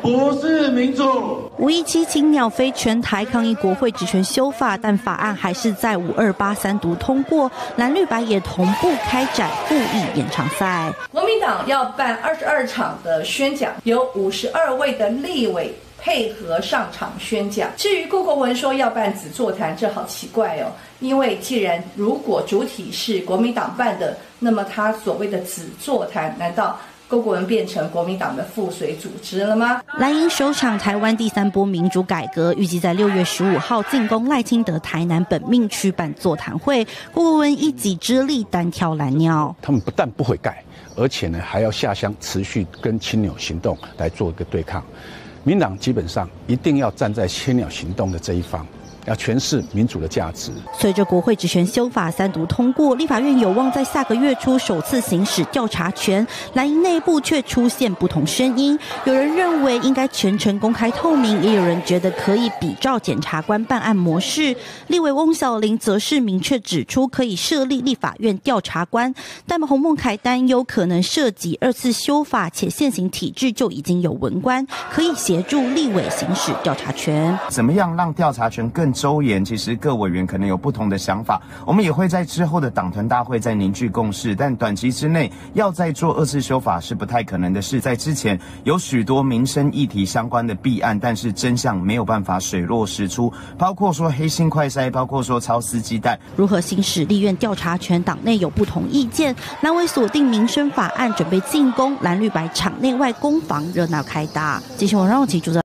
不是民主。 517青鸟飞全台抗议国会职权修法，但法案还是在5283三读通过，蓝绿白也同步开展复议延长赛。 国民党要办22场的宣讲，有52位的立委配合上场宣讲。至于顾国文说要办子座谈，这好奇怪哦，因为既然如果主体是国民党办的，那么他所谓的子座谈，难道顾国文变成国民党的附随组织了吗？ 蓝营首场台湾第3波民主改革，预计在6月15号进攻赖清德台南本命区办座谈会。顾国文一己之力单挑蓝鸟， 他们不但不悔改，而且呢还要下乡持续跟青鸟行动来做一个对抗。民党基本上一定要站在青鸟行动的这一方。要诠释民主的价值。 随着国会职权修法3读通过，立法院有望在下个月初首次行使调查权。蓝营内部却出现不同声音，有人认为应该全程公开透明，也有人觉得可以比照检察官办案模式。立委翁小玲则是明确指出，可以设立立法院调查官，但洪孟凯担忧可能涉及2次修法，且现行体制就已经有文官可以协助立委行使调查权。 怎么样让调查权更周延？其实各委员可能有不同的想法，我们也会在之后的党团大会再凝聚共识，但短期之内要再做2次修法是不太可能的事。在之前有许多民生议题相关的弊案，但是真相没有办法水落石出，包括说黑心快筛，包括说超私鸡蛋。 如何行使立院调查权，党内有不同意见。蓝委锁定民生法案准备进攻，蓝绿白场内外攻防热闹开打。继续王让其主责。